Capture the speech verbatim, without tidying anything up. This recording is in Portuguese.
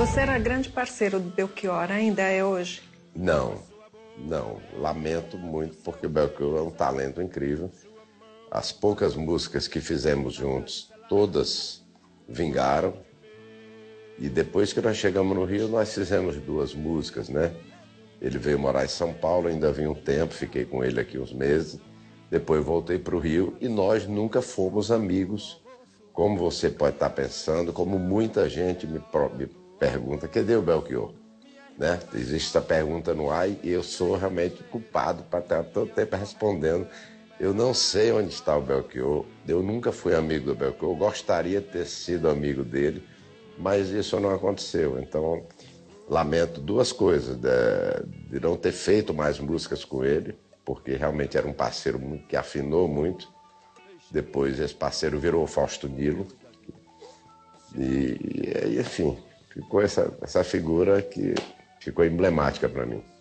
Você era grande parceiro do Belchior, ainda é hoje? Não, não. Lamento muito, porque o Belchior é um talento incrível. As poucas músicas que fizemos juntos, todas vingaram. E depois que nós chegamos no Rio, nós fizemos duas músicas, né? Ele veio morar em São Paulo, ainda vim um tempo, fiquei com ele aqui uns meses. Depois voltei para o Rio e nós nunca fomos amigos, como você pode estar pensando, como muita gente me, me pergunta, cadê o Belchior? Né? Existe essa pergunta no ar e eu sou realmente culpado para estar todo tempo respondendo. Eu não sei onde está o Belchior, eu nunca fui amigo do Belchior, eu gostaria de ter sido amigo dele, mas isso não aconteceu. Então, lamento duas coisas, de, de não ter feito mais músicas com ele, porque realmente era um parceiro que afinou muito. Depois esse parceiro virou o Fausto Nilo. E, e enfim, ficou essa, essa figura que ficou emblemática para mim.